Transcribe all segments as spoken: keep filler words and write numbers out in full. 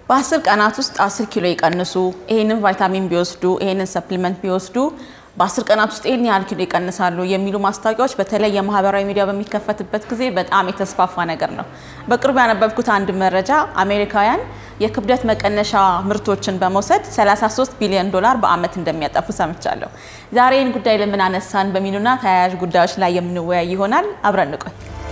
በአስር ቀናት ውስጥ አስር ኪሎ ይቀንሱ ይሄንን ቫይታሚን ቢወስዱ ይሄንን ሰፕሊመንት ቢወስዱ በአስር ቀናት ውስጥ ይሄን ያህል ኪሎ ይቀንሳሉ የሚሉ ማስታወቂያዎች በተለይ የማህበራዊ ሚዲያ በሚከፈትበት ጊዜ በጣም የተስፋፋ ነገር ነው በቅርቡ ያነበብኩት አንድ መረጃ አሜሪካውያን የክብደት መቀነሻ ምርቶችን በመውሰድ ሰላሳ ሶስት ቢሊዮን ዶላር በአመት እንደሚያጠፉ ሰምቻለሁ ዛሬን ጉዳይ ለምን አነሳን በሚሉና ተያያዥ ጉዳዮች ላይ የምንወያይ ይሆናል አብረን እንቆይ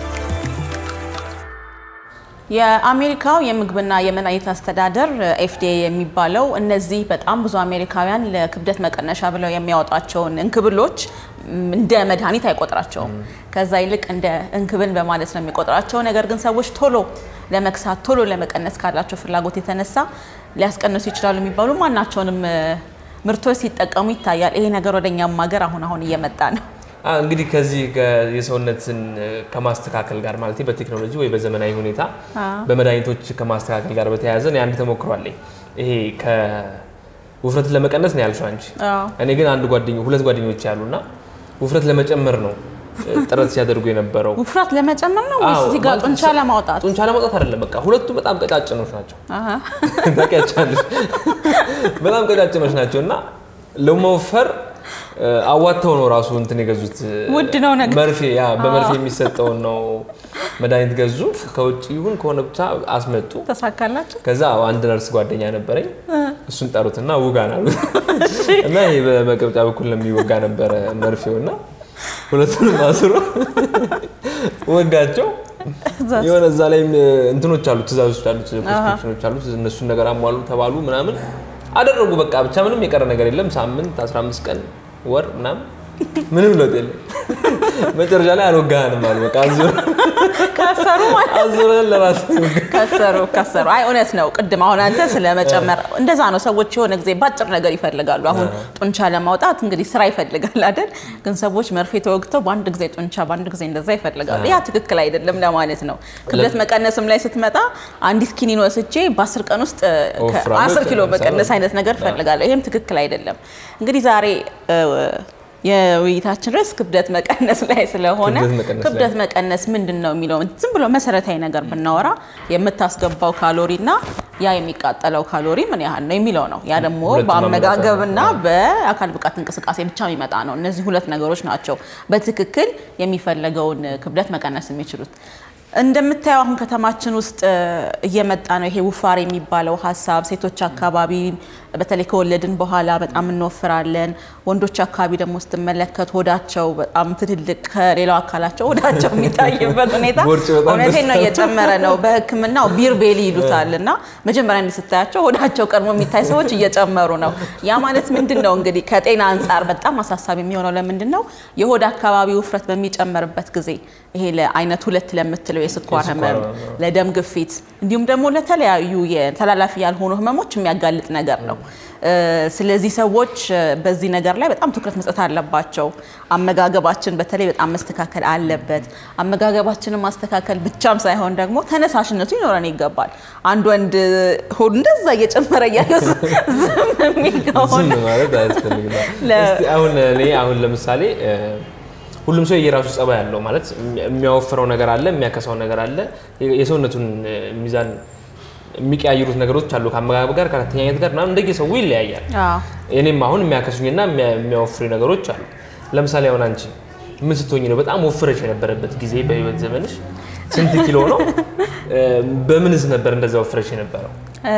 የአሜሪካው የምግብና የመድኃኒት አስተዳደር ኤፍ ዲ ኤ የሚባለው እነዚህ በጣም ብዙ አሜሪካውያን ለክብደት መቀነሻ ብለው የሚያወጣቸውን እንክብሎች እንደ መድኃኒት አይቆጥራቸውም ከዛ ይልቅ እንደ እንክብን በማለት ነው የሚቆጥራቸው ነገር ግን ሰዎች ቶሎ ለመክሳት ቶሎ ለመቀነስ ካላቸው ፍላጎት የተነሳ ሊያስቀንሱ ይችላሉ የሚባሉ ማናቸውንም ምርቶች ሲጠቀሙ ይታያል ይሄ ነገር ወደኛም ሀገር አሁን አሁን እየመጣ ነው እንግዲህ ከዚህ የሰውነትን ከማስተካከል ጋር ማለት በቴክኖሎጂ ወይ በዘመናዊ ሁኔታ በመድኃኒቶች ከማስተካከል ጋር በተያያዘ ነው አንድ ተሞክሯል ይሄ ከውፍረት ለመቀነስ ነው ያልሽው አንቺ እኔ ግን አንድ ጓደኛው ሁለት ጓደኞች ያሉና ውፍረት ለመጨመር ነው ጥረት ሲያደርጉ የነበረው ውፍረት ለመጨመር ነው ወይስ እዚህ ጋር ጡንቻ ለማውጣት ጡንቻ ለማውጣት አይደለም በቃ ሁለቱ በጣም ቀጫጭኖች ናቸው አሃ ታውቂያለሽ በጣም ቀጫጭኖች ናቸውና ለመወፈር አዋጣው ነው ራሱ እንትን የገዙት ውድ ነው ነገር መርፌ ያ በመርፌ የሚሰጠው ነው መድኃኒት ገዙ ከውጪ ይሁን ከሆነ ብቻ አስመጡ ተሳካላችሁ ከዛ አንድ ነርስ ጓደኛ ነበረኝ እሱን ጠሩትና ውጋና እና ይሄ በመቀብጫ በኩል ለሚወጋ ነበር መርፌውና ሁለቱንም አስሮ ወጋቸው የሆነ እዛ ላይ እንትኖች አሉ ትዛዞች አሉ ፕሪስክሪፕሽኖች አሉ እነሱ ነገር አሟሉ ተባሉ ምናምን አደረጉ በቃ ብቻ ምንም የቀረ ነገር የለም ሳምንት አስራ አምስት ቀን ወር ምናምን ምንም ለውጥ የለም መጨረሻ ላይ አልወጋንም ማለት በቃ አዙር ካሰሩ ማለት አዙር ለራስ ካሰሩ ካሰሩ አይ ኦነስ ነው ቅድም አሁን አንተ ስለመጨመር እንደዛ ነው ሰዎች የሆነ ጊዜ ባጭር ነገር ይፈልጋሉ አሁን ጡንቻ ለማውጣት እንግዲህ ስራ ይፈልጋል አይደል ግን ሰዎች መርፌ ተወግተው በአንድ ጊዜ ጡንቻ በአንድ ጊዜ እንደዛ ይፈልጋሉ ያ ትክክል አይደለም ለማለት ነው ክብደት መቀነስም ላይ ስትመጣ አንዲት ኪኒን ወስጄ በአስር ቀን ውስጥ አስር ኪሎ መቀነስ አይነት ነገር ፈልጋለሁ ይሄም ትክክል አይደለም እንግዲህ ዛሬ የውይይታችን ርዕስ ክብደት መቀነስ ላይ ስለሆነ ክብደት መቀነስ ምንድነው የሚለው ዝም ብሎ መሰረታዊ ነገር ብናወራ የምታስገባው ካሎሪና ያ የሚቃጠለው ካሎሪ ምን ያህል ነው የሚለው ነው ያ ደግሞ በአመጋገብና በአካል ብቃት እንቅስቃሴ ብቻ የሚመጣ ነው እነዚህ ሁለት ነገሮች ናቸው በትክክል የሚፈልገውን ክብደት መቀነስ የሚችሉት እንደምታየው አሁን ከተማችን ውስጥ እየመጣ ነው ይሄ ውፋር የሚባለው ሐሳብ ሴቶች አካባቢ በተለይ ከወለድን በኋላ በጣም እንወፍራለን ወንዶች አካባቢ ደግሞ ስትመለከት ሆዳቸው በጣም ትልልቅ ከሌላው አካላቸው ሆዳቸው የሚታይበት ሁኔታ እውነቴን ነው እየጨመረ ነው በህክምናው ቢር ቤሊ ይሉታልና መጀመሪያ እንስታያቸው ሆዳቸው ቀርሞ የሚታይ ሰዎች እየጨመሩ ነው ያ ማለት ምንድነው እንግዲህ ከጤና አንፃር በጣም አሳሳቢ የሚሆነው ለምንድነው የሆድ አካባቢ ውፍረት በሚጨመርበት ጊዜ ይሄ ለአይነት ሁለት ለምትለው የስኳር ህመም ለደም ግፊት እንዲሁም ደግሞ ለተለያዩ የተላላፊ ያልሆኑ ህመሞች የሚያጋልጥ ነገር ነው ስለዚህ ሰዎች በዚህ ነገር ላይ በጣም ትኩረት መስጠት አለባቸው አመጋገባችን በተለይ በጣም መስተካከል አለበት አመጋገባችንን ማስተካከል ብቻም ሳይሆን ደግሞ ተነሳሽነቱ ይኖረን ይገባል አንድ ወንድ ሆድ እንደዛ እየጨመረ ያለው ዝም የሚገውን ማለት አይፈልግም እስቲ አሁን እኔ አሁን ለምሳሌ ሁሉም ሰው የራሱ ጸባይ ያለው ማለት የሚያወፍረው ነገር አለ የሚያከሳው ነገር አለ የሰውነቱን ሚዛን የሚቀያየሩት ነገሮች አሉ ከአመጋገብ ጋር ከአተኛኘት ጋር ምናምን እንደየሰው ይለያያል አዎ እኔም አሁን የሚያከሱኝና የሚያወፍሩ ነገሮች አሉ ለምሳሌ አሁን አንቺ ምን ስትሆኚ ነው በጣም ወፍረሽ የነበረበት ጊዜ በህይወት ዘመንሽ ስንት ኪሎ ነው በምንስ ነበር እንደዛው ወፍረሽ የነበረው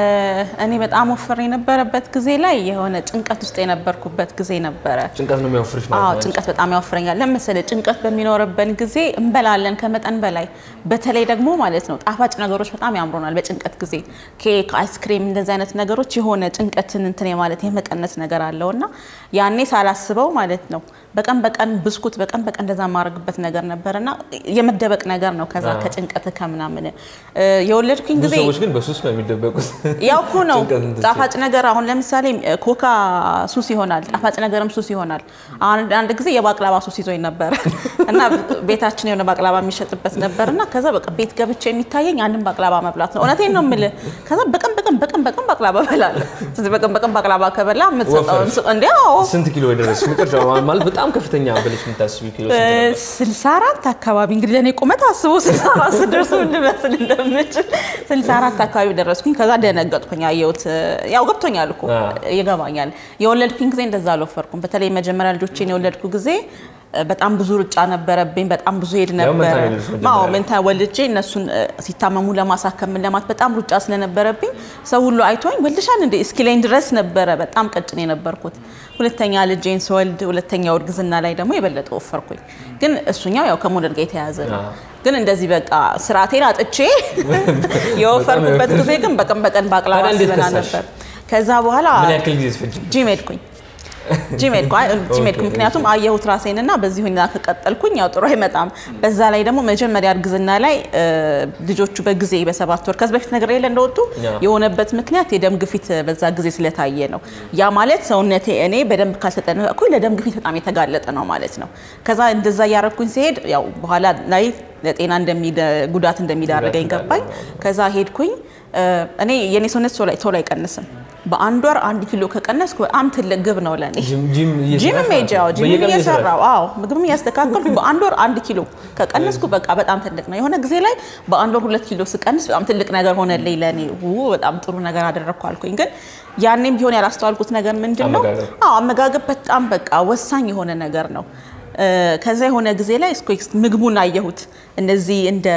እኔ በጣም ወፍሬ የነበረበት ጊዜ ላይ የሆነ ጭንቀት ውስጥ የነበርኩበት ጊዜ ነበር ጭንቀት ነው የሚያወፍርሽ ማለት ነው አዎ ጭንቀት በጣም ያወፍረኛል ለምሳሌ ጭንቀት በሚኖርበት ጊዜ እንበላለን ከመጠን በላይ በተለይ ደግሞ ማለት ነው ጣፋጭ ነገሮች በጣም ያምሩናል በጭንቀት ጊዜ ኬክ አይስክሪም እንደዛ አይነት ነገሮች የሆነ ጭንቀትን እንትን የማለት የመቀነስ ነገር አለውና ያኔ ሳላስበው ማለት ነው በቀን በቀን ብስኩት በቀን በቀን እንደዛ ማረግበት ነገር ነበርና የመደበቅ ነገር ነው ከዛ ከጭንቀት ከመናምን የወለድኩኝ ጊዜ ሰዎች ግን በሱስ ነው የሚደበቁት ያው እኮ ነው ጣፋጭ ነገር አሁን ለምሳሌ ኮካ ሱስ ይሆናል ጣፋጭ ነገርም ሱስ ይሆናል አንድ አንድ ጊዜ የባቅላባ ሱስ ይዞኝ ነበር እና ቤታችን የሆነ ባቅላባ የሚሸጥበት ነበርና ከዛ በቃ ቤት ገብቼ የሚታየኝ አንድም ባቅላባ መብላት ነው እውነቴን ነው የምልህ ከዛ በቀን በቀን በቀን በቀን ባቅላባ በላለሁ ስለዚህ በቀን በቀን ባቅላባ ከበላ ምትሰጣው እንዴው ስንት ኪሎ ይደርስ ምጥርጫው ማለት በጣም ከፍተኛ በልሽ ምታስቢ ኪሎ ስልሳ አራት አካባቢ እንግዲህ ለኔ ቁመት አስቦ ስልሳ አራት ድረስ እንደመስል እንደምችል ስልሳ አራት አካባቢ ደረስኩኝ ከዛ ደነገጥኩኝ አየሁት ያው ገብቶኛል እኮ ይገባኛል የወለድኩኝ ጊዜ እንደዛ አልወፈርኩም በተለይ መጀመሪያ ልጆቼን የወለድኩ ጊዜ በጣም ብዙ ሩጫ ነበረብኝ በጣም ብዙ ሄድ ነበር ማው መንታ ወልጄ እነሱን ሲታመሙ ለማሳከም ለማት በጣም ሩጫ ስለነበረብኝ ሰው ሁሉ አይቶኝ ወልድሻን እንደ እስኪሌን ድረስ ነበረ በጣም ቀጭኔ ነበርኩት ሁለተኛ ልጄን ስወልድ ሁለተኛው እርግዝና ላይ ደግሞ የበለጠ ወፈርኩኝ ግን እሱኛው ያው ከሞደል ጋር የተያዘ ነው ግን እንደዚህ በቃ ስራቴን አጥቼ የወፈርኩበት ጊዜ ግን በቀን በቀን ባቅላባ ስለና ነበር ከዛ በኋላ ምን ያክል ጊዜ ፈጅ ጂም ሄድኩኝ ጂም ሄድኩኝ ጂም ሄድኩኝ ምክንያቱም አየሁት ራሴንና በዚህ ሁኔታ ከቀጠልኩኝ ያው ጥሩ አይመጣም በዛ ላይ ደግሞ መጀመሪያ እርግዝና ላይ ልጆቹ በጊዜ በሰባት ወር ከዚህ በፊት ነገር የለ እንደወጡ የሆነበት ምክንያት የደም ግፊት በዛ ጊዜ ስለታየ ነው ያ ማለት ሰውነቴ እኔ በደንብ ካልተጠነቀቅኩኝ ለደም ግፊት በጣም የተጋለጠ ነው ማለት ነው ከዛ እንደዛ ያረኩኝ ሲሄድ ያው በኋላ ላይ ለጤና እንደሚደ ጉዳት እንደሚዳረገኝ ገባኝ ከዛ ሄድኩኝ እኔ የኔ ሰውነት ቶሎ አይቀንስም በአንድ ወር አንድ ኪሎ ከቀነስኩ በጣም ትልቅ ግብ ነው ለኔ ጂም ጂም ሜጃው ጂም እየሰራው አዎ ምግብም ያስተካከልኩ በአንድ ወር አንድ ኪሎ ከቀነስኩ በቃ በጣም ትልቅ ነው የሆነ ጊዜ ላይ በአንድ ወር ሁለት ኪሎ ስቀንስ በጣም ትልቅ ነገር ሆነልኝ ለኔ በጣም ጥሩ ነገር አደረኩ አልኩኝ ግን ያኔም ቢሆን ያላስተዋልኩት ነገር ምንድነው አዎ አመጋገብ በጣም በቃ ወሳኝ የሆነ ነገር ነው ከዛ የሆነ ጊዜ ላይ ስኩክስ ምግቡን አየሁት እነዚህ እንደ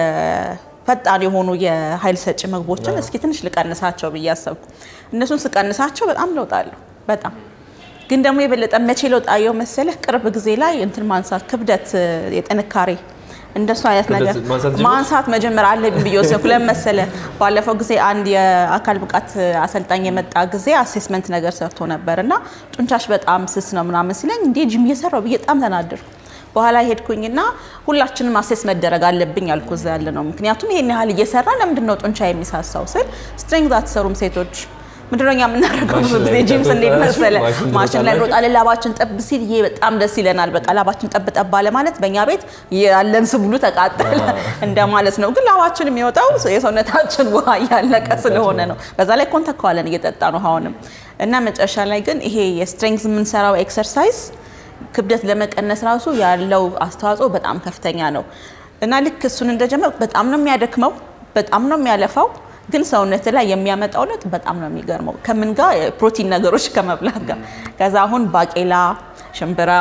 ፈጣን የሆኑ የኃይል ሰጪ ምግቦችን እስኪ ትንሽ ልቀንሳቸው በያሰብኩ እነሱን ስቀንሳቸው በጣም ለውጣለሁ በጣም ግን ደግሞ የበለጠ መቼ ለውጣየው መሰለህ ቅርብ ጊዜ ላይ እንትን ማንሳት ክብደት የጥንካሬ እንደሱ አይነት ነገር ማንሳት መጀመር አለብኝ ብየወሰንኩ ለምሳሌ ባለፈው ጊዜ አንድ የአካል ብቃት አሰልጣኝ የመጣ ጊዜ አሴስመንት ነገር ሰርቶ ነበርና ጡንቻሽ በጣም ስስ ነው ምናምን ሲለኝ እንዴ ጂም እየሰራው በጣም ተናደርኩ በኋላ ሄድኩኝና ሁላችንም አሴስ መደረግ አለብኝ አልኩ ዘለ ነው ምክንያቱም ይሄን ያህል እየሰራ ለምንድነው ጡንቻ የሚሳሳው ስል ስትሬንግዝ አትሰሩም ሴቶች ምንድነው የምናደርገው ብዙ ጂም ስንሄድ መሰለ ማሽን ላይ ሮጣ ለላባችን ጠብ ሲል ይሄ በጣም ደስ ይለናል በቃ ላባችን ጠብ ጠብ አለ ማለት በእኛ ቤት ያለን ስብሉ ተቃጠለ እንደማለት ነው ግን ላባችን የሚወጣው የሰውነታችን ውሃ ያለቀ ስለሆነ ነው በዛ ላይ ኮንታክዋለን እየጠጣ ነው አሁንም እና መጨረሻ ላይ ግን ይሄ የስትሬንግዝ ምን ሰራው ኤክሰርሳይዝ ክብደት ለመቀነስ ራሱ ያለው አስተዋጽኦ በጣም ከፍተኛ ነው እና ልክ እሱን እንደጀመርኩ በጣም ነው የሚያደክመው በጣም ነው የሚያለፋው ግን ሰውነት ላይ የሚያመጣው ለውጥ በጣም ነው የሚገርመው ከምን ጋር ፕሮቲን ነገሮች ከመብላት ጋር ከዛ አሁን ባቄላ ሽምብራ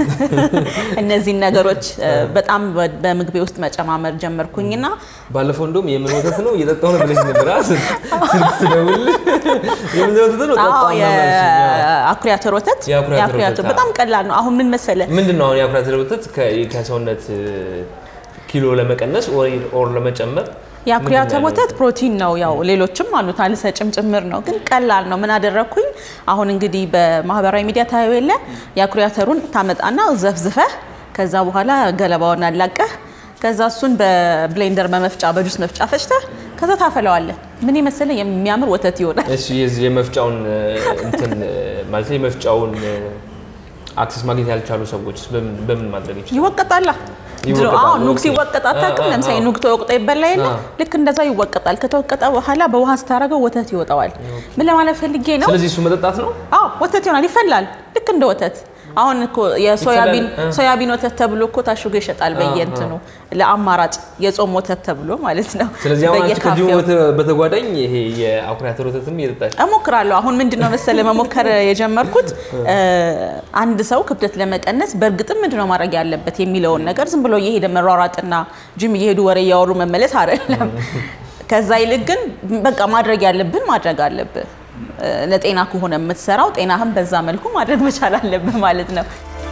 እነዚህ ነገሮች በጣም በምግቤ ውስጥ መጨማመር ጀመርኩኝና ባለፈው እንደውም የምን ወተት ነው እየጠጣው ነው ብለሽ ነበር አስል ስለውል የምን ወተት ነው ጠጣው ነው አኩሪ አተር ወተት የአኩሪ አተር በጣም ቀላል ነው አሁን ምን መሰለ ምንድነው አሁን የአኩሪ አተር ወተት ከሰውነት ኪሎ ለመቀነስ ኦር ለመጨመር የአኩሪ አተር ወተት ፕሮቲን ነው ያው ሌሎችም አሉት አልሰጭም ጭምር ነው ግን ቀላል ነው ምን አደረኩኝ አሁን እንግዲህ በማህበራዊ ሚዲያ ታየውለ የአኩሪ አተሩን ታመጣና ዘፍዝፈህ ከዛ በኋላ ገለባውን አላቀህ ከዛ እሱን በብሌንደር በመፍጫ በጁስ መፍጫ ፈጭተህ ከዛ ታፈለዋለህ ምን ይመስል የሚያምር ወተት ይሆናል እሺ የዚህ የመፍጫውን እንትን ማለት የመፍጫውን አክሰስ ማግኘት ያልቻሉ ሰዎች በምን በምን ማድረግ ይችላል ይወቀጣል አዎ ኑክሲ ይወቀጣል ታውቃለህ ለምሳሌ ኑክ ተወቅጦ ይበላ የለ ልክ እንደዛ ይወቀጣል ከተወቀጠ በኋላ በውሃ ስታረገው ወተት ይወጣዋል ምን ለማለት ፈልጌ ነው ስለዚህ እሱ መጠጣት ነው አዎ ወተት ይሆናል ይፈላል ልክ እንደ ወተት አሁን እኮ የሶያቢን ሶያቢን ወተት ተብሎ እኮ ታሽጎ ይሸጣል በየእንትኑ ለአማራጭ የጾም ወተት ተብሎ ማለት ነው ስለዚህ አሁን ከጂም በተጓዳኝ ይሄ የአኩሪ አተር ወተትም ይጠጣል እሞክራለሁ አሁን ምንድነው መሰለ መሞከር የጀመርኩት አንድ ሰው ክብደት ለመቀነስ በርግጥም ምንድነው ማድረግ ያለበት የሚለውን ነገር ዝም ብሎ እየሄደ መሯሯጥና ጂም እየሄዱ ወሬ ያወሩ መመለስ አይደለም ከዛ ይልቅ ግን በቃ ማድረግ ያለብን ማድረግ አለብን ለጤና ከሆነ የምትሰራው ጤናህም በዛ መልኩ ማድረግ መቻል አለብህ ማለት ነው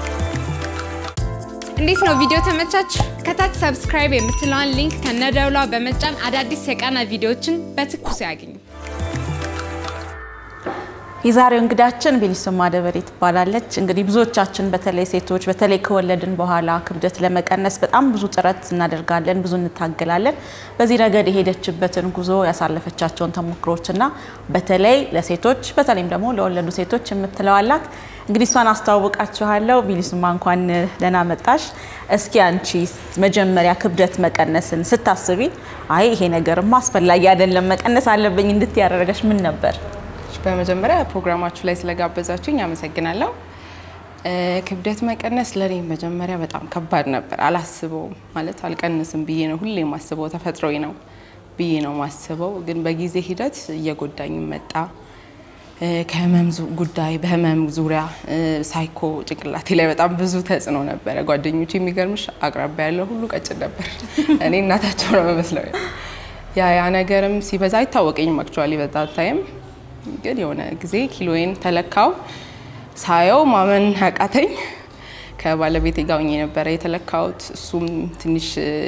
እንዴት ነው ቪዲዮ ተመቻችሁ ከታች ሰብስክራይብ የምትለውን ሊንክ ከነደውላ በመጫን አዳዲስ የቃና ቪዲዮዎችን በትኩስ ያገኙ የዛሬው እንግዳችን ቢሊስማ ደበሬ ትባላለች እንግዲህ ብዙዎቻችን በተለይ ሴቶች በተለይ ከወለድን በኋላ ክብደት ለመቀነስ በጣም ብዙ ጥረት እናደርጋለን ብዙ እንታገላለን በዚህ ረገድ የሄደችበትን ጉዞ ያሳለፈቻቸውን ተሞክሮችና በተለይ ለሴቶች በተለይም ደግሞ ለወለዱ ሴቶች የምትለዋላት እንግዲህ እሷን አስተዋውቃችኋለሁ ቢሊስማ እንኳን ደህና መጣሽ እስኪ አንቺ መጀመሪያ ክብደት መቀነስን ስታስቢ አይ ይሄ ነገርማ አስፈላጊ አይደለም መቀነስ አለብኝ እንድትያረጋሽ ምን ነበር በመጀመሪያ ፕሮግራማችሁ ላይ ስለጋበዛችሁኝ አመሰግናለሁ። ክብደት መቀነስ ለኔ መጀመሪያ በጣም ከባድ ነበር። አላስበውም ማለት አልቀንስም ብዬ ነው ሁሌ ማስበው ተፈጥሮዬ ነው ብዬ ነው ማስበው ግን በጊዜ ሂደት እየጎዳኝ መጣ። ከህመም ጉዳይ በህመም ዙሪያ ሳይኮ ጭንቅላቴ ላይ በጣም ብዙ ተጽዕኖ ነበር። ጓደኞቼ የሚገርምሽ አቅራቢያ ያለው ሁሉ ቀጭን ነበር። እኔ እናታቸው ነው መስለው ያ ያ ነገርም ሲበዛ አይታወቀኝም አክቹአሊ በዛ ታይም ግን የሆነ ጊዜ ኪሎዬን ተለካው ሳየው ማመን አቃተኝ። ከባለቤቴ ጋር ሆኜ ነበር የተለካውት እሱም ትንሽ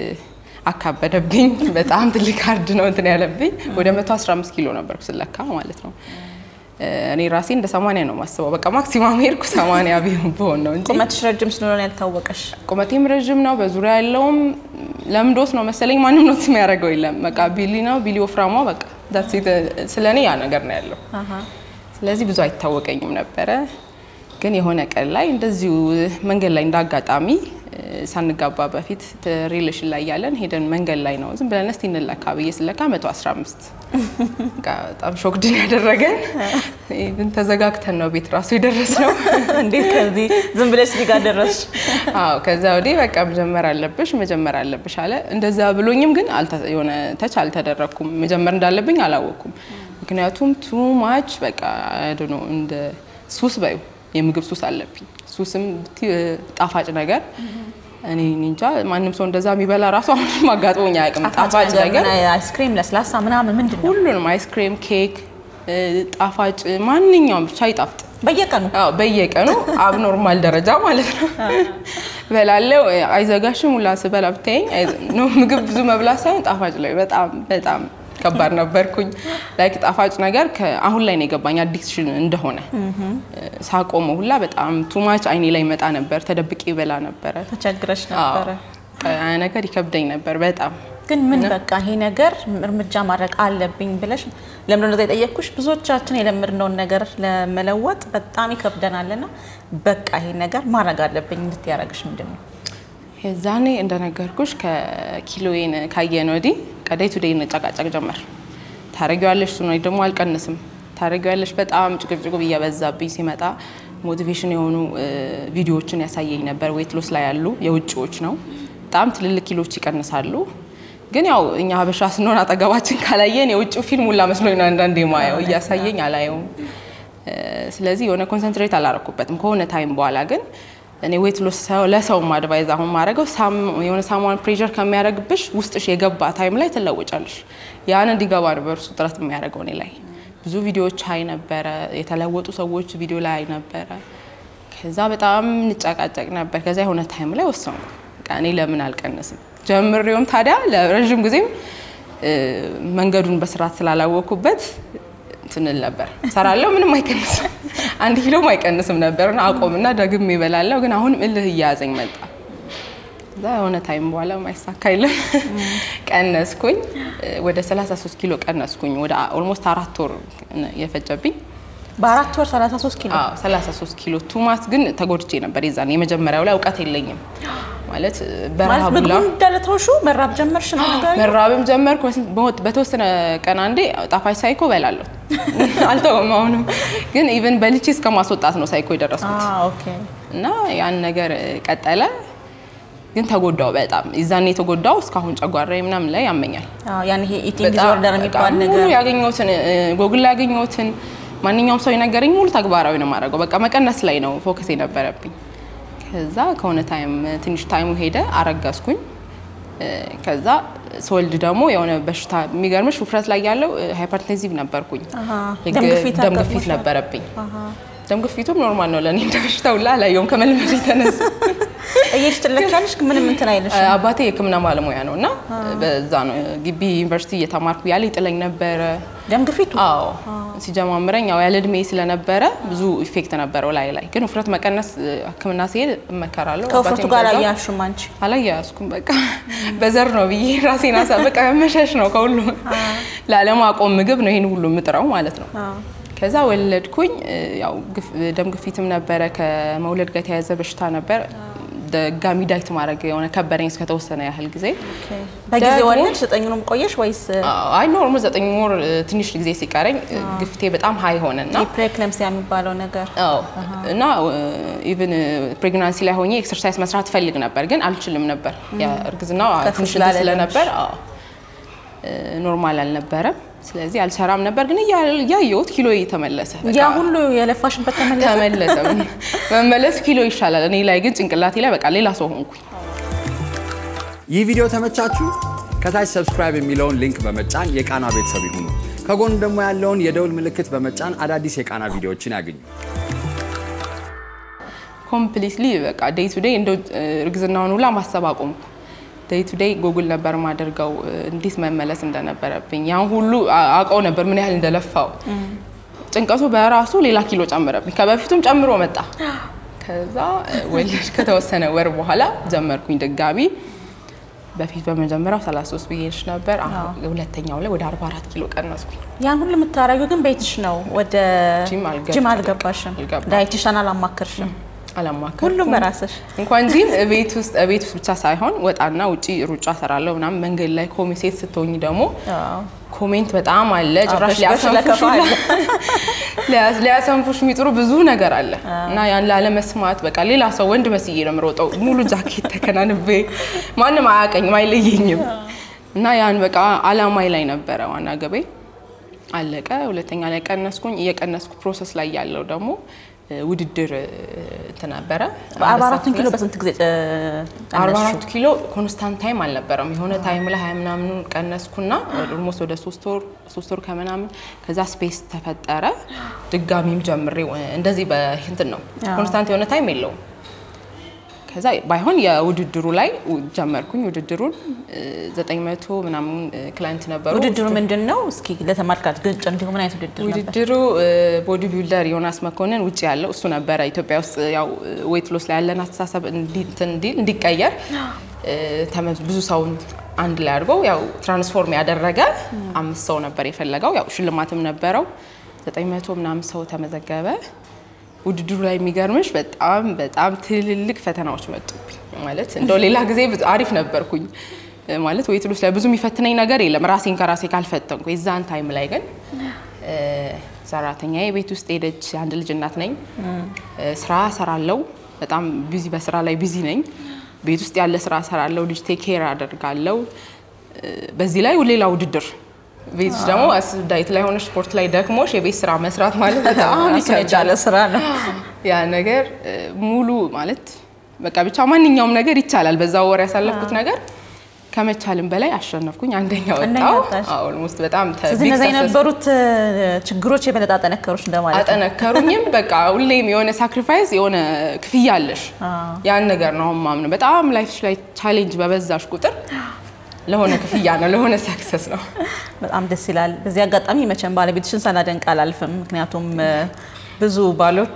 አካበደብኝ በጣም ትልቅ ካርድ ነው እንትን ያለብኝ ወደ መቶ አስራ አምስት ኪሎ ነበር ስለካ ማለት ነው። እኔ ራሴ እንደ ሰማንያ ነው ማስበው በቃ ማክሲማም ሄድኩ ሰማንያ ቢሆን ነው እንጂ ቁመትሽ ረጅም ስለሆነ ያልታወቀሽ ቁመቴም ረጅም ነው በዙሪያ ያለውም ለምዶስ ነው መሰለኝ ማንም ነው የሚያደርገው የለም በቃ ቢሊ ነው ቢሊ ወፍራማ በቃ that's it ስለኔ ያ ነገር ነው ያለው አሃ ስለዚህ ብዙ አይታወቀኝም ነበር ግን የሆነ ቀን ላይ እንደዚሁ መንገድ ላይ እንዳጋጣሚ ሳንጋባ በፊት ሪሌሽን ላይ ያለን ሄደን መንገድ ላይ ነው ዝም ብለን እስቲ እንለካ ብዬ ስለካ መቶ አስራ አምስት በጣም ሾክድ ያደረገን ኢቭን ተዘጋግተን ነው ቤት ራሱ ይደረስነው እንዴት ከዚህ ዝም ብለሽ እዚህ ጋር ደረስሽ አዎ ከዛ ወዲህ በቃ መጀመር አለብሽ መጀመር አለብሽ አለ እንደዛ ብሎኝም ግን የሆነ ተች አልተደረኩም መጀመር እንዳለብኝ አላወኩም ምክንያቱም ቱ ማች በቃ አይ ዶንት ኖ እንደ ሱስ ባዩ የምግብ ሱስ አለብኝ ሱስም ጣፋጭ ነገር እኔ እንጃ ማንንም ሰው እንደዛ የሚበላ ራሱ አሁን ማጋጥሞኝ አያውቅም ጣፋጭ ነገር አይስክሬም ለስላሳ ምናምን ምንድነው ሁሉንም አይስክሬም ኬክ ጣፋጭ ማንኛውም ብቻ ይጣፍጥ በየቀኑ አዎ በየቀኑ አብኖርማል ደረጃ ማለት ነው በላለው አይዘጋሽም ሁላ ስበላ ብታየኝ ነው ምግብ ብዙ መብላት ሳይሆን ጣፋጭ ላይ በጣም በጣም ከባድ ነበርኩኝ ላይክ ጣፋጭ ነገር አሁን ላይ ነው የገባኝ አዲክሽን እንደሆነ ሳቆም ሁላ በጣም ቱ ማች አይኔ ላይ መጣ ነበር ተደብቄ ይበላ ነበር ተቸግረሽ ነበር አይ ነገር ይከብደኝ ነበር በጣም ግን ምን በቃ ይሄ ነገር እርምጃ ማድረግ አለብኝ ብለሽ ለምን ነው የጠየቅኩሽ ብዙዎቻችን የለምድነው ነገር ለመለወጥ በጣም ይከብደናልና በቃ ይሄ ነገር ማድረግ አለብኝ እንድትያረግሽ ምንድነው የዛኔ እንደነገርኩሽ ከኪሎዬን ካየነውዲ ቀዳይ ቱዴይ ነጫቃጫቅ ጀመር ታረጋያለሽ ነው ደግሞ አልቀንስም ታረጋያለሽ በጣም ጭቅጭቁ በያበዛብኝ ሲመጣ ሞቲቬሽን የሆኑ ቪዲዮዎችን ያሳየኝ ነበር ዌት ሎስ ላይ ያሉ የውጭዎች ነው በጣም ትልልቅ ኪሎዎች ይቀንሳሉ ግን ያው እኛ ሀበሻ ስንሆን አጠገባችን ካላየን የውጭው ፊልም ሁላ መስሎኝ ነው አንዳንዴ ማየው እያሳየኝ አላየውም ስለዚህ የሆነ ኮንሰንትሬት አላረኩበትም ከሆነ ታይም በኋላ ግን እኔ ዌት ሎስ ለሰው አድቫይዝ አሁን ማረገው ሳም የሆነ ሳማን ፕሬሸር ከሚያረግብሽ ውስጥሽ የገባ ታይም ላይ ተለውጫለሽ ያን እንዲገባ ነበር እሱ ጥረት የሚያረገው እኔ ላይ ብዙ ቪዲዮዎች አይ ነበር የተለወጡ ሰዎች ቪዲዮ ላይ አይ ነበር ከዛ በጣም ንጫቃጨቅ ነበር ከዛ የሆነ ታይም ላይ ወሰንኩ በቃ እኔ ለምን አልቀነስም ጀምሬውም ታዲያ ለረጅም ጊዜ መንገዱን በስርዓት ስላላወኩበት ትንል ነበር ሰራለው ምንም አይቀንስም አንድ ኪሎ ማይቀንስም ነበርና አቆምና ደግም ይበላለው ግን አሁን እልህ ያዘኝ መጣ ዛ የሆነ ታይም በኋላ ማይሳካይለም ቀነስኩኝ ወደ ሰላሳ ሶስት ኪሎ ቀነስኩኝ ወደ ኦልሞስት አራት ወር የፈጀብኝ በአራት ወር ሰላሳ ሶስት ኪሎ አዎ ሰላሳ ሶስት ኪሎ ቱማስ ግን ተጎድቼ ነበር ይዛን የመጀመሪያው ላይ አውቀት የለኝም ማለት በራብ ብላ እንደለተውሹ መራብ ጀመርሽ ነው ነገር መራብም ጀመርኩ በተወሰነ ቀን አንዴ ጣፋጭ ሳይኮ በላለሁ አልተውም አሁንም ግን ኢቭን በልቺ እስከማስወጣት ነው ሳይኮ ይደረስኩት አዎ ኦኬ እና ያን ነገር ቀጠለ ግን ተጎዳው በጣም ይዛኔ ተጎዳው እስካሁን ጨጓራዬ ምናምን ላይ ያመኛል አዎ ያን ይሄ ኢቲንግ ዲስኦርደር የሚባል ነገር ያገኘሁትን ጎግል ላይ ያገኘሁትን ማንኛውም ሰው ይነገረኝ ሙሉ ተግባራዊ ነው ማድረገው በቃ መቀነስ ላይ ነው ፎከስ የነበረብኝ ከዛ ከሆነ ታይም ትንሽ ታይሙ ሄደ አረጋስኩኝ ከዛ ሶልድ ደግሞ የሆነ በሽታ የሚገርምሽ ውፍረት ላይ ያለው ሃይፐርቴንሲቭ ነበርኩኝ ደም ግፊት ነበረብኝ ደም ግፊቱም ኖርማል ነው ለኔ እንደበሽታው ላላየውም ከመልመድ ተነስ እየሽ ትለካለሽ ምንም እንትን አይልሽ አባቴ የሕክምና ባለሙያ ነውና በዛ ነው ግቢ ዩኒቨርሲቲ እየተማርኩ ያለ ይጥለኝ ነበር ደም ግፊቱ አዎ ሲጀማምረኝ ያው ያለ እድሜ ስለነበረ ብዙ ኢፌክት ነበረው ላይ ላይ ግን ውፍረት መቀነስ ሕክምና ሲሄድ እመከራለሁ ከውፍረቱ ጋር አያሽም አንቺ አላያስኩም በቃ በዘር ነው ብዬ ራሴን አሳበቃ መሸሽ ነው ከሁሉ ላለማቆም ምግብ ነው ይሄን ሁሉ ምጥራው ማለት ነው ከዛ ወለድኩኝ ያው ደም ግፊትም ነበረ ከመውለድ ጋር ተያዘ በሽታ ነበር ደጋሚ ዳይት ማድረግ የሆነ ከበረኝ እስከተወሰነ ያህል ጊዜ በጊዜው ወለድሽ ዘጠኝኑም ቆየሽ ወይስ አይ ኖርማል ዘጠኝ ወር ትንሽ ጊዜ ሲቀረኝ ግፍቴ በጣም ሃይ ሆነና ፕሬክለምሲያ የሚባለው ነገር አዎ እና ኢቭን ፕሬግናንሲ ላይ ሆኜ ኤክሰርሳይዝ መስራት ፈልግ ነበር ግን አልችልም ነበር ያ እርግዝናው ትንሽ ስለነበር አዎ ኖርማል አልነበረም ስለዚህ አልሰራም ነበር ግን ያያየሁት ኪሎ እየተመለሰ ያ ሁሉ የለፋሽበት ተመለሰ ተመለሰ መመለስ ኪሎ ይሻላል እኔ ላይ ግን ጭንቅላቴ ላይ በቃ ሌላ ሰው ሆንኩኝ ይህ ቪዲዮ ተመቻችሁ ከታች ሰብስክራይብ የሚለውን ሊንክ በመጫን የቃና ቤተሰብ ይሁኑ ከጎን ደግሞ ያለውን የደውል ምልክት በመጫን አዳዲስ የቃና ቪዲዮዎችን ያገኙ ኮምፕሊትሊ በቃ ዴይ ቱ ዴይ እንደው እርግዝናውን ሁላ ማሰብ አቆምኩ day to day Google ነበር ማደርገው እንዴት መመለስ እንደነበረብኝ ያን ሁሉ አቀው ነበር ምን ያህል እንደለፋው ጭንቀቱ በራሱ ሌላ ኪሎ ጨመረብኝ ከበፊቱም ጨምሮ መጣ ከዛ ወልሽ ከተወሰነ ወር በኋላ ጀመርኩኝ ድጋሚ በፊት በመጀመሪያው ሰላሳ ሶስት ብዬሽ ነበር አሁን ሁለተኛው ላይ ወደ አርባ አራት ኪሎ ቀነስኩኝ ያን ሁሉ የምታረጋው ግን ቤትሽ ነው ወደ ጂም አልገባሽም ዳይቲሻን አላማከርሽም አላማከርኩ ሁሉም በራስሽ እንኳን ጂም ቤት ውስጥ ቤት ውስጥ ብቻ ሳይሆን ወጣና ውጪ ሩጫ ሰራለው ምናም መንገድ ላይ ኮሜንት ስትሆኚ ደግሞ ኮሜንት በጣም አለ ጭራሽ ሊያሰንፉሽ ሊያሰንፉሽ የሚጥሩ ብዙ ነገር አለ እና ያን ላለመስማት በቃ ሌላ ሰው ወንድ መስዬ ነው የምሮጠው ሙሉ ጃኬት ተከናንቤ ማንንም አያቀኝም አይለየኝም እና ያን በቃ አላማይ ላይ ነበር ዋና ገቤ አለቀ ሁለተኛ ላይ ቀነስኩኝ እየቀነስኩ ፕሮሰስ ላይ ያለው ደግሞ ውድድር ተናበረ አርባ አራት ኪሎ በስንት ጊዜ አርባ አራት ኪሎ ኮንስታንት ታይም አልነበረም የሆነ ታይም ላይ ሃያ ምናምን ቀነስኩና ኦልሞስት ወደ ሶስት ወር ሶስት ወር ከመናምን ከዛ ስፔስ ተፈጠረ ድጋሚም ጀምሬ እንደዚህ በእንትን ነው ኮንስታንት የሆነ ታይም የለውም ከዛ ባይሆን የውድድሩ ላይ ጀመርኩኝ ውድድሩን ዘጠኝ መቶ ምናምን ክላይንት ነበሩ ውድድሩ ምንድነው እስኪ ለተማልካት ግልጽ እንዲሆን ምን አይነት ውድድር ነበር ውድድሩ ቦዲ ቢልደር ዮናስ መኮንን ውጪ ያለው እሱ ነበር ኢትዮጵያ ውስጥ ያው ዌት ሎስ ላይ ያለን አስተሳሰብ እንዲል እንዲቀየር ብዙ ሰው አንድ ላይ አድርገው ያው ትራንስፎርም ያደረገ አምስት ሰው ነበር የፈለገው ያው ሽልማትም ነበረው ዘጠኝ መቶ ምናምን ሰው ተመዘገበ ውድድሩ ላይ የሚገርምሽ በጣም በጣም ትልልቅ ፈተናዎች መጡብኝ ማለት እንደው ሌላ ጊዜ አሪፍ ነበርኩኝ ማለት ዌት ሎስ ላይ ብዙ የሚፈትነኝ ነገር የለም ራሴን ከራሴ ካልፈተንኩ የዛን ታይም ላይ ግን ሰራተኛዬ ቤት ውስጥ ሄደች አንድ ልጅ እናት ነኝ ስራ ሰራለው በጣም ቢዚ በስራ ላይ ቢዚ ነኝ ቤት ውስጥ ያለ ስራ ሰራለው ልጅ ቴክ ኬር አደርጋለው በዚህ ላይ ሌላ ውድድር ቤት ደግሞ ዳይት ላይ ሆነ ስፖርት ላይ ደክሞሽ የቤት ስራ መስራት ማለት በጣም ይከብዳል ስራ ነው ያ ነገር ሙሉ ማለት በቃ ብቻ ማንኛውም ነገር ይቻላል በዛው ወር ያሳለፍኩት ነገር ከመቻልም በላይ አሸነፍኩኝ አንደኛ ወጣው ኦልሞስት በጣም ተቢክ ስለዚህ የነበሩት ችግሮች የበለጠ አጠነከሩሽ እንደማለት አጠነከሩኝም በቃ ሁሌም የሆነ ሳክሪፋይስ የሆነ ክፍያ አለሽ ያን ነገር ነው ማምነ በጣም ላይፍሽ ላይ ቻሌንጅ በበዛሽ ቁጥር ለሆነ ክፍያ ነው ለሆነ ሰክሰስ ነው በጣም ደስ ይላል በዚህ አጋጣሚ መቼም ባለቤትሽን ሳናደንቅ አላልፍም ምክንያቱም ብዙ ባሎች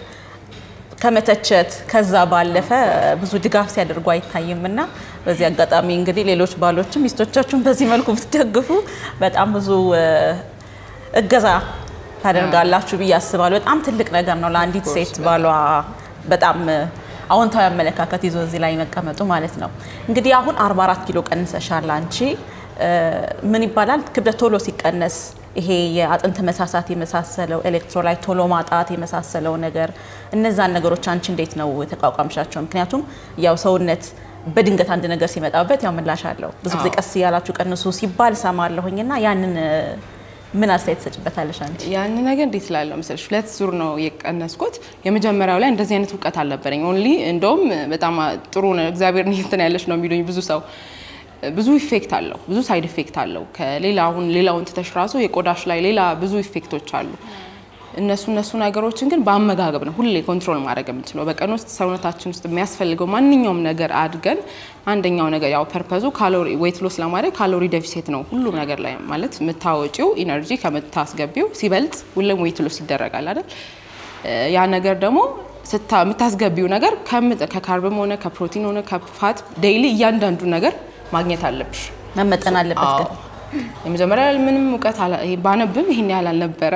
ከመተቸት ከዛ ባለፈ ብዙ ድጋፍ ሲያደርጉ አይታይምና በዚህ አጋጣሚ እንግዲህ ሌሎች ባሎችም ሚስቶቻችሁን በዚህ መልኩ ብትደግፉ በጣም ብዙ እገዛ ታደርጋላችሁ ብዬ አስባለሁ በጣም ትልቅ ነገር ነው ለአንዲት ሴት ባሏ በጣም አዎንታዊ አመለካከት ይዞ እዚህ ላይ መቀመጡ ማለት ነው እንግዲህ አሁን አርባ አራት ኪሎ ቀንሰሻል አንቺ ምን ይባላል ክብደት ቶሎ ሲቀነስ ይሄ የአጥንት መሳሳት የመሳሰለው ኤሌክትሮላይት ቶሎ ማጣት የመሳሰለው ነገር እነዛን ነገሮች አንቺ እንዴት ነው ተቋቋምሻቸው ምክንያቱም ያው ሰውነት በድንገት አንድ ነገር ሲመጣበት ያው ምላሽ አለው ብዙ ጊዜ ቀስ ያላችሁ ቀንሱ ሲባል ሰማለሁኝና ያንን ምን አስተያየት ተጨበታለሽ አንቺ ያን ነገር እንዴት ላለው መሰለሽ ሁለት ዙር ነው የቀነስኩት የመጀመሪያው ላይ እንደዚህ አይነት ዕውቀት አልነበረኝ ኦንሊ እንደውም በጣም ጥሩ ነው እግዚአብሔር ነው እንትን ያለሽ ነው የሚሉኝ ብዙ ሰው ብዙ ኢፌክት አለው ብዙ ሳይድ ኢፌክት አለው ከሌላውን ሌላውን ተሽራሱ የቆዳሽ ላይ ሌላ ብዙ ኢፌክቶች አሉ እነሱ እነሱ ነገሮችን ግን በአመጋገብ ነው ሁሌ ኮንትሮል ማድረግ የምንችለው በቀን ውስጥ ሰውነታችን ውስጥ የሚያስፈልገው ማንኛውም ነገር አድገን አንደኛው ነገር ያው ፐርፐዙ ካሎሪ ዌት ሎስ ለማድረግ ካሎሪ ዴፊሲት ነው ሁሉ ነገር ላይ ማለት መታወጪው ኢነርጂ ከመታስገቢው ሲበልጥ ሁሉም ዌት ሎስ ይደረጋል አይደል ያ ነገር ደግሞ ስታ መታስገቢው ነገር ከካርቦን ሆነ ከፕሮቲን ሆነ ከፋት ዴይሊ እያንዳንዱ ነገር ማግኘት አለብሽ መመጠን አለበት ግን የመጀመሪያ ምንም ዕውቀት አለ ባነብም ይሄን ያህል አልነበረም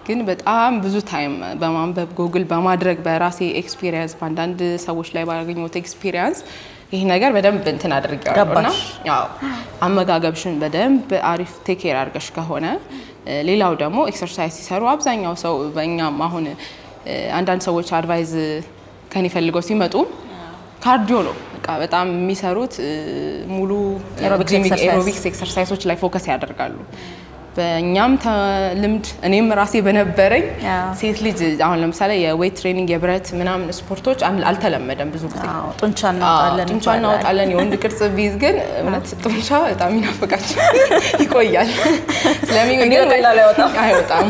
ግን በጣም ብዙ ታይም በማንበብ ጉግል በማድረግ በራሴ ኤክስፒሪየንስ ባንዳንድ ሰዎች ላይ ባገኘሁት ኤክስፒሪየንስ ይሄ ነገር በደንብ እንትን አድርጋለሁና ያው አመጋገብሽን በደንብ አሪፍ ቴክ ኬር አድርገሽ ከሆነ ሌላው ደግሞ ኤክሰርሳይዝ ሲሰሩ አብዛኛው ሰው በእኛም አሁን አንዳንድ ሰዎች አድቫይዝ ከኔ ፈልገው ሲመጡ ካርዲዮ ነው በቃ በጣም የሚሰሩት ሙሉ ኤሮቢክስ ኤክሰርሳይሶች ላይ ፎከስ ያደርጋሉ በእኛም ልምድ እኔም ራሴ በነበረኝ ሴት ልጅ አሁን ለምሳሌ የዌት ትሬኒንግ የብረት ምናምን ስፖርቶች አልተለመደም ብዙ ጊዜ አዎ ጡንቻ እናወጣለን ጡንቻ እናወጣለን የወንድ ቅርጽ ቢዝ ግን እውነት ጡንቻ በጣም ይናፈቃቸው ይቆያል ስለምን ግን ቀላል አይወጣም አይወጣም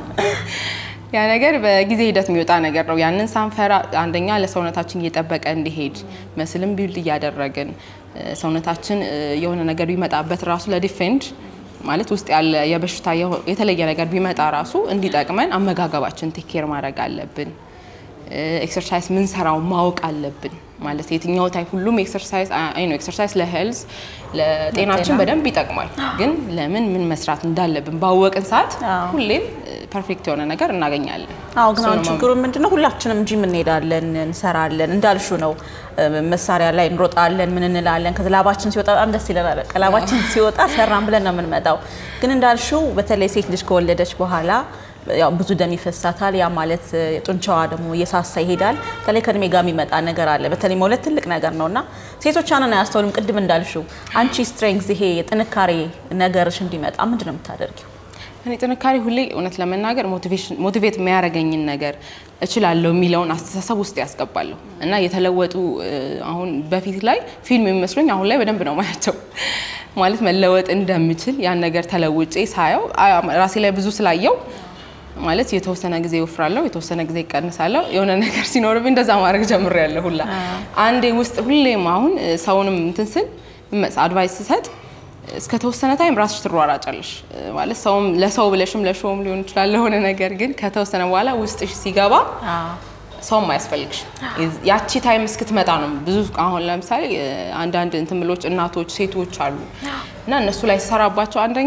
ያ ነገር በጊዜ ሂደት የሚወጣ ነገር ነው ያንን ሳንፈራ አንደኛ ለሰውነታችን እየጠበቀ እንዲሄድ መስልም ቢልድ ያደረግን ሰውነታችን የሆነ ነገር ቢመጣበት ራሱ ለዲፌንድ ማለት ውስጥ ያለ የበሽታ የተለየ ነገር ቢመጣ ራሱ እንዲጠቅመን አመጋገባችን ቴክ ኬር ማድረግ አለብን ኤክሰርሳይዝ ምን ሰራው ማወቅ አለብን ማለት የትኛው ታይፕ ሁሉም ኤክሰርሳይዝ አይ ኖ ኤክሰርሳይዝ ለሄልዝ ለጤናችን በደንብ ይጠቅማል ግን ለምን ምን መስራት እንዳለብን ባወቅን ሰዓት ሁሌም ፐርፌክት የሆነ ነገር እናገኛለን አው ግን አሁን ችግሩ ምንድነው ሁላችንም ጂም እንሄዳለን እንሰራለን እንዳልሹ ነው መሳሪያ ላይ እንሮጣለን ምን እንላለን ከላባችን ሲወጣ በጣም ደስ ይላል ከላባችን ሲወጣ ሰራን ብለን ነው የምንመጣው ግን እንዳልሹ በተለይ ሴት ልጅ ከወለደች በኋላ ያው ብዙ ደም ይፈሳታል ያ ማለት ጡንቻዋ ደግሞ እየሳሳ ይሄዳል ተለይ ከድሜ ጋር የሚመጣ ነገር አለ በተለይ ማለት ትልቅ ነገር ነውና ሴቶች አናና ያስተውሉም ቅድም እንዳልሹ አንቺ ስትሬንግዝ ይሄ የጥንካሬ ነገርሽ እንዲመጣ ምንድነው የምታደርጊው እኔ ጥንካሬ ሁሌ እውነት ለመናገር ሞቲቬሽን ሞቲቬት የሚያረጋኝን ነገር እችላለሁ የሚለውን አስተሳሰብ ውስጥ ያስቀባለሁ እና የተለወጡ አሁን በፊት ላይ ፊልም የሚመስሉኝ አሁን ላይ በደንብ ነው ማያቸው ማለት መለወጥ እንደምችል ያን ነገር ተለውጬ ሳየው ራሴ ላይ ብዙ ስላየው ማለት የተወሰነ ጊዜ ወፍራለሁ የተወሰነ ጊዜ ቀንሳለሁ የሆነ ነገር ሲኖርብኝ እንደዛ ማድረግ ጀምሬያለሁ ሁላ አንዴ ውስጥ ሁሌም አሁን ሰውንም እንትን ስል አድቫይስ ሰጥ እስከ ተወሰነ ታይም ራስሽ ትሯራጫለሽ ማለት ሰውም ለሰው ብለሽም ለሾም ሊሆን ይችላል ለሆነ ነገር ግን ከተወሰነ በኋላ ውስጥሽ ሲገባ ሰውም አያስፈልግሽ ያቺ ታይም እስክትመጣ ነው ብዙ አሁን ለምሳሌ አንድ አንድ እንትምሎች እናቶች ሴቶች አሉ እና እነሱ ላይ ሰራባቸው አንደኛ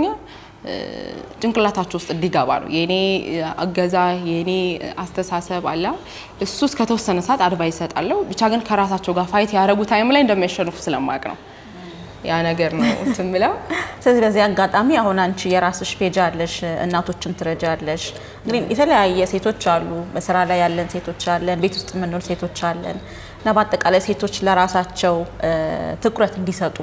ጭንቅላታቸው ውስጥ እንዲገባ ነው የኔ አገዛ የኔ አስተሳሰብ አለ እሱ እስከ ተወሰነ ሰዓት አድቫይስ ሰጣለሁ ብቻ ግን ከራሳቸው ጋር ፋይት ያረጉ ታይም ላይ እንደሚያሸንፉ ስለማቅ ነው ያ ነገር ነው እንትምለው ስለዚህ በዚህ አጋጣሚ አሁን አንቺ የራስሽ ፔጅ አለሽ እናቶችን ትረጃለሽ እንግዲህ የተለያየ ሴቶች አሉ በስራ ላይ ያለን ሴቶች አለን ቤት ውስጥ ምንኖር ሴቶች አለን እና በአጠቃላይ ሴቶች ለራሳቸው ትኩረት እንዲሰጡ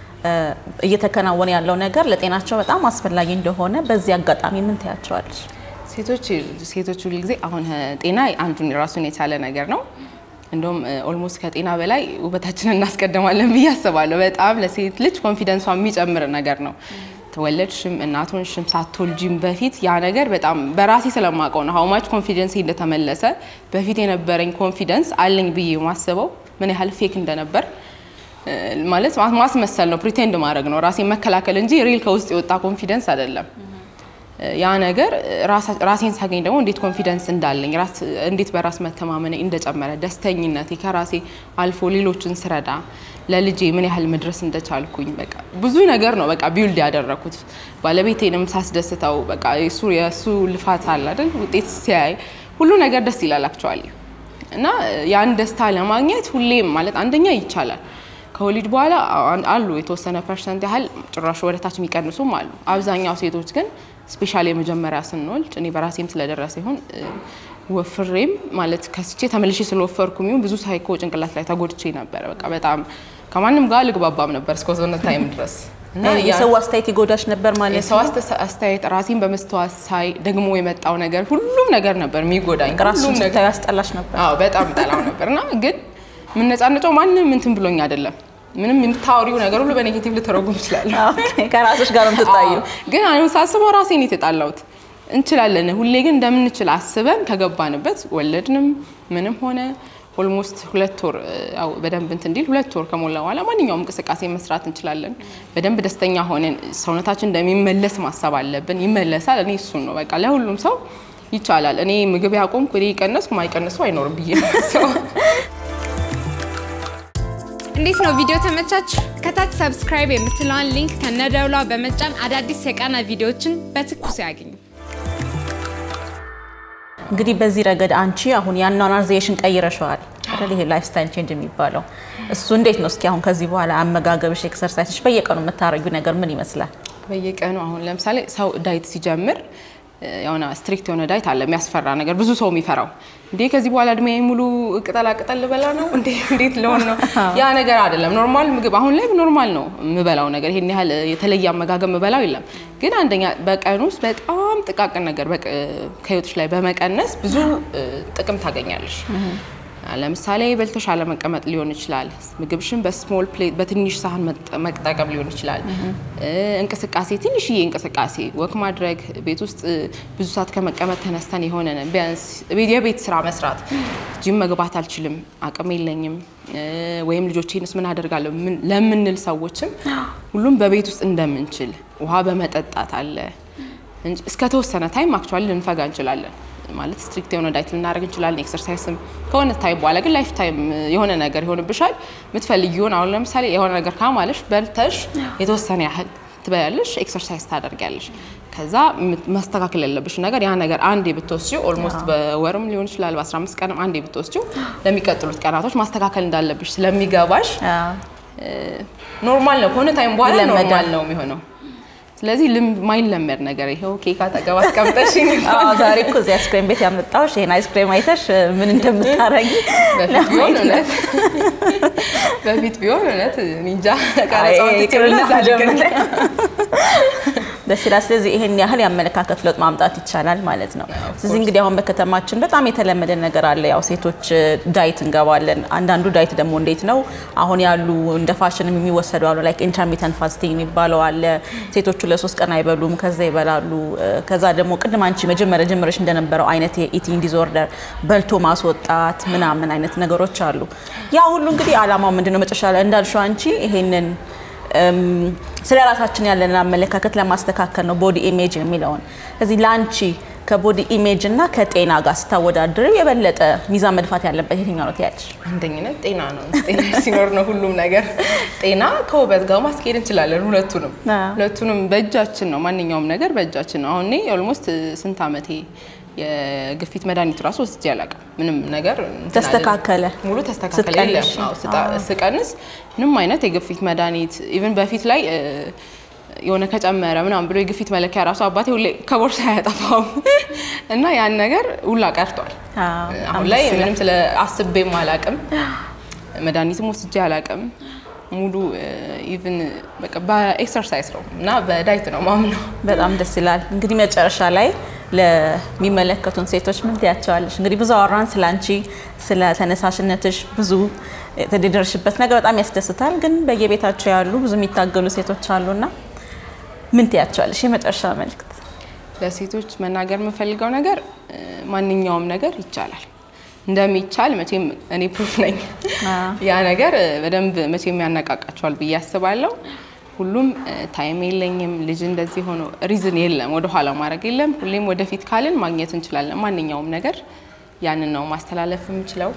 እየተከናወነ ያለው ነገር ለጤናቸው በጣም አስፈላጊ እንደሆነ በዚህ አጋጣሚ ምን ታያቸዋለሽ ሴቶች ሴቶች ሁሉ ጊዜ አሁን ጤና አንዱን ራሱን የቻለ ነገር ነው እንደውም ኦልሞስት ከጤና በላይ ውበታችንን እናስቀድማለን በያስባለሁ በጣም ለሴት ልጅ ኮንፊደንሷ የሚጨምር ነገር ነው ተወለድሽም እናቶንሽም ሳትወልጂም በፊት ያ ነገር በጣም በራሴ ስለማቀው ነው how much confidence እንደተመለሰ በፊት የነበረኝ ኮንፊደንስ አለኝ ብዬ ማስበው ምን ያህል ፌክ እንደነበር ማለት ማስመሰል ነው ፕሪቴንድ ማድረግ ነው ራሴ መከላከል እንጂ ሪል ከውስጥ የወጣ ኮንፊደንስ አይደለም ያ ነገር ራሴን ሳገኝ ደግሞ እንዴት ኮንፊደንስ እንዳለኝ ራስ እንዴት በራስ መተማመን እንደጨመረ ደስተኝነት ከራሴ አልፎ ሌሎችን ስረዳ ለልጄ ምን ያህል መድረስ እንደቻልኩኝ በቃ ብዙ ነገር ነው በቃ ቢልድ ያደረኩት ባለቤቴንም ሳስደስተው በቃ እሱ የሱ ልፋት አለ አይደል ውጤት ሲያይ ሁሉ ነገር ደስ ይላል አክቹአሊ እና ያን ደስታ ለማግኘት ሁሌም ማለት አንደኛ ይቻላል ከወሊድ በኋላ አሉ የተወሰነ ፐርሰንት ያህል ጭራሽ ወደታች የሚቀንሱም አሉ አብዛኛው ሴቶች ግን ስፔሻሊ የመጀመሪያ ስንወልድ እኔ በራሴም ስለደረሰ ይሁን ወፍሬም ማለት ከስቼ ተመልሼ ስለወፈርኩም ይሁን ብዙ ሳይኮ ጭንቅላት ላይ ተጎድቼ ነበር በቃ በጣም ከማንም ጋር ልግባባም ነበር እስከ ታይም ድረስ እና የሰው አስተያየት ይጎዳሽ ነበር ማለት ነው የሰው አስተያየት ራሴን በመስተዋት ሳይ ደግሞ የመጣው ነገር ሁሉም ነገር ነበር የሚጎዳኝ ሁሉም ነገር ያስጠላሽ ነበር አዎ በጣም ጠላው ነበርና ግን ምን ነፃነጨው ማንንም እንትን ብሎኝ አይደለም ምንም የምታወሪው ነገር ሁሉ በኔጌቲቭ ልተረጉም ይችላል ኦኬ ከራስሽ ጋር እንትጣዩ ግን አሁን ሳስበው ራሴን ይተጣላውት እንችላለን ሁሌ ግን እንደምንችል አስበን ከገባንበት ወለድንም ምንም ሆነ ኦልሞስት ሁለት ወር አው በደንብ እንት እንዲል ሁለት ወር ከሞላ በኋላ ማንኛውም እንቅስቃሴ መስራት እንችላለን በደንብ ደስተኛ ሆነን ሰውነታችን እንደሚመለስ ማሰብ አለብን ይመለሳል እኔ እሱን ነው በቃ ለሁሉም ሰው ይቻላል እኔ ምግብ ያቆምኩ እኔ ቀነስኩ ማይቀነሱ አይኖርም ብዬ ነው እንዴት ነው ቪዲዮ ተመቻችሁ ከታች ሰብስክራይብ የምትለዋን ሊንክ ከነደውላ በመጫን አዳዲስ የቃና ቪዲዮችን በትኩስ ያገኙ እንግዲህ በዚህ ረገድ አንቺ አሁን ያናናር ዘይሽን ቀይረሻል አይደል ይሄ ላይፍ ስታይል ቼንጅ የሚባለው እሱ እንዴት ነው እስኪ አሁን ከዚህ በኋላ አመጋገብሽ ኤክሰርሳይዝሽ በየቀኑ የምታረጊው ነገር ምን ይመስላል በየቀኑ አሁን ለምሳሌ ሰው ዳይት ሲጀምር ያውና ስትሪክት የሆነ ዳይት አለ የሚያስፈራ ነገር ብዙ ሰው የሚፈራው እንዴ ከዚህ በኋላ እድሜ ሙሉ ቅጠላ ቅጠል ልበላ ነው እንዴ እንዴት ለሆነ ነው ያ ነገር አይደለም ኖርማል ምግብ አሁን ላይ ኖርማል ነው ምበላው ነገር ይሄን ያህል የተለየ አመጋገብ ምበላው የለም ግን አንደኛ በቀን ውስጥ በጣም ጥቃቅን ነገር ከህይወትሽ ላይ በመቀነስ ብዙ ጥቅም ታገኛለሽ ለምሳሌ በልተሽ አለ መቀመጥ ሊሆን ይችላል ምግብሽን በስሞል ፕሌት በትንሽ ሳህን መጠቀም ሊሆን ይችላል እንቅስቃሴ ትንሽዬ እንቅስቃሴ ወክ ማድረግ ቤት ውስጥ ብዙ ሰዓት ከመቀመጥ ተነስተን የሆነ ቢያንስ የቤት ስራ መስራት ጂም መግባት አልችልም አቅም የለኝም ወይም ልጆቼንስ ምን አደርጋለሁ ለምንል ሰዎችም ሁሉም በቤት ውስጥ እንደምንችል ውሃ በመጠጣት አለ እስከ ተወሰነ ታይም አክቹአሊ ልንፈጋ እንችላለን ማለት ስትሪክት የሆነ ዳይት ልናደርግ እንችላለን ኤክሰርሳይስም ከሆነ ታይም በኋላ ግን ላይፍ ታይም የሆነ ነገር ይሆንብሻል ምትፈልጊውን አሁን ለምሳሌ የሆነ ነገር ካማለሽ በልተሽ የተወሰነ ያህል ትበያለሽ ኤክሰርሳይዝ ታደርጊያለሽ ከዛ ማስተካከል ያለብሽ ነገር ያ ነገር አንዴ ብትወስጂው ኦልሞስት በወርም ሊሆን ይችላል በ15 ቀንም አንዴ ብትወስጂው ለሚቀጥሉት ቀናቶች ማስተካከል እንዳለብሽ ስለሚገባሽ ኖርማል ነው ከሆነ ታይም በኋላ ኖርማል ነው የሚሆነው ስለዚህ ማይለመድ ነገር ይሄው ኬክ አጠገብ አስቀምጠሽ አዎ ዛሬ እኮ እዚህ አይስክሬም ቤት ያመጣሁሽ ይሄን አይስክሬም አይተሽ ምን እንደምታረጊ ለማለት በፊት ቢሆን እውነት ኒንጃ ቀረጻው ትችላለሽ በስራ ስለዚህ ይሄን ያህል ያመለካከት ለውጥ ማምጣት ይቻላል ማለት ነው ስለዚህ እንግዲህ አሁን በከተማችን በጣም የተለመደ ነገር አለ ያው ሴቶች ዳይት እንገባለን አንዳንዱ ዳይት ደግሞ እንዴት ነው አሁን ያሉ እንደ ፋሽን የሚወሰዱ አሉ ላይክ ኢንተርሚተንት ፋስቲንግ የሚባለው አለ ሴቶቹ ለሶስት ቀን አይበሉም ከዛ ይበላሉ ከዛ ደግሞ ቅድም አንቺ መጀመሪያ ጀምረሽ እንደነበረው አይነት የኢቲንግ ዲስኦርደር በልቶ ማስወጣት ምናምን አይነት ነገሮች አሉ ያ ሁሉ እንግዲህ አላማው ምንድነው መጨረሻ ላይ እንዳልሽው አንቺ ይሄንን ስለ ራሳችን ያለን አመለካከት ለማስተካከል ነው ቦዲ ኢሜጅ የሚለውን እዚህ ላንቺ ከቦዲ ኢሜጅ እና ከጤና ጋር ስታወዳድር የበለጠ ሚዛን መድፋት ያለበት የትኛው ነው ትያለሽ አንደኛነት ጤና ነው ጤና ሲኖር ነው ሁሉም ነገር ጤና ከውበት ጋር ማስኬድ እንችላለን ሁለቱንም ሁለቱንም በእጃችን ነው ማንኛውም ነገር በእጃችን ነው አሁን እኔ ኦልሞስት ስንት አመቴ የግፊት መድኃኒት ራስ ወስጄ አላውቅም ምንም ነገር ተስተካከለ ሙሉ ተስተካከለ የለም አው ስቀንስ ምንም አይነት የግፊት መድኃኒት ኢቭን በፊት ላይ የሆነ ከጨመረ ምናምን ብሎ የግፊት መለኪያ ራሱ አባቴ ሁሌ ከቦርሳ ያጠፋው እና ያን ነገር ሁላ ቀርቷል አሁን ላይ ምንም ስለ አስቤም አላውቅም መድኃኒትም ወስጄ አላውቅም ሙሉ ኢቭን በቃ በኤክሰርሳይዝ ነው እና በዳይት ነው ማምነው በጣም ደስ ይላል እንግዲህ መጨረሻ ላይ ለሚመለከቱን ሴቶች ምን ትያቸዋለሽ እንግዲህ ብዙ አወራን ስላንቺ ስለ ተነሳሽነትሽ ብዙ ተደረሽበት ነገር በጣም ያስደስታል ግን በየቤታቸው ያሉ ብዙ የሚታገሉ ሴቶች አሉና ምን ትያቸዋለሽ የመጨረሻ መልእክት ለሴቶች መናገር የምፈልገው ነገር ማንኛውም ነገር ይቻላል እንደሚቻል መቼም እኔ ፕሩፍ ነኝ ያ ነገር በደንብ መቼም ያነቃቃቸዋል ብዬ አስባለሁ ሁሉም ታይም የለኝም ልጅ እንደዚህ ሆኖ ሪዝን የለም ወደ ኋላ ማድረግ የለም ሁሌም ወደፊት ካልን ማግኘት እንችላለን ማንኛውም ነገር ያንን ነው ማስተላለፍ የምችለው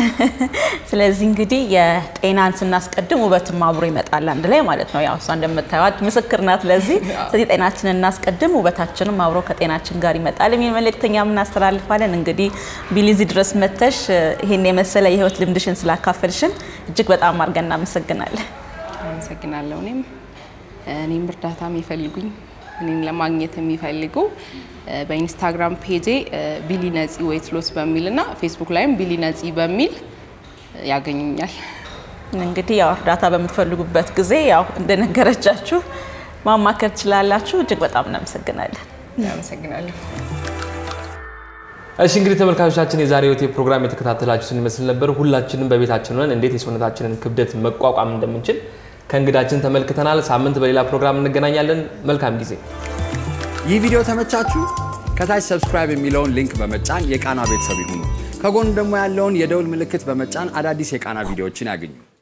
ስለዚህ እንግዲህ የጤናን ስናስቀድም ውበትም አብሮ ይመጣል አንድ ላይ ማለት ነው ያው እሷ እንደምታዩት ምስክርናት ለዚህ ስለዚህ ጤናችንን እናስቀድም ውበታችንም አብሮ ከጤናችን ጋር ይመጣል የሚል መልእክተኛ ምን አስተላልፋለን እንግዲህ ቢሊዚ ድረስ መተሽ ይሄን የመሰለ የህይወት ልምድሽን ስላካፈልሽን እጅግ በጣም አርገና አመሰግናለን አመሰግናለሁ እኔም እኔም እርዳታ የሚፈልጉኝ እኔን ለማግኘት የሚፈልጉ በኢንስታግራም ፔጄ ቢሊ ነፂ ዌት ሎስ በሚልና ፌስቡክ ላይም ቢሊ ነፂ በሚል ያገኙኛል እንግዲህ ያው እርዳታ በመፈልጉበት ጊዜ ያው እንደነገረቻችሁ ማማከር ትችላላችሁ እጅግ በጣም እናመሰግናለን አመሰግናለሁ እሺ እንግዲህ ተመልካቾቻችን የዛሬው ቴሌ ፕሮግራም የተከታተላችሁትን ይመስል ነበር ሁላችንም በቤታችን ሆነን እንዴት የሰውነታችንን ክብደት መቋቋም እንደምንችል ከእንግዳችን ተመልክተናል ሳምንት በሌላ ፕሮግራም እንገናኛለን መልካም ጊዜ ይህ ቪዲዮ ተመቻችሁ ከታች ሰብስክራይብ የሚለውን ሊንክ በመጫን የቃና ቤተሰብ ይሁኑ ከጎን ደግሞ ያለውን የደውል ምልክት በመጫን አዳዲስ የቃና ቪዲዮዎችን ያገኙ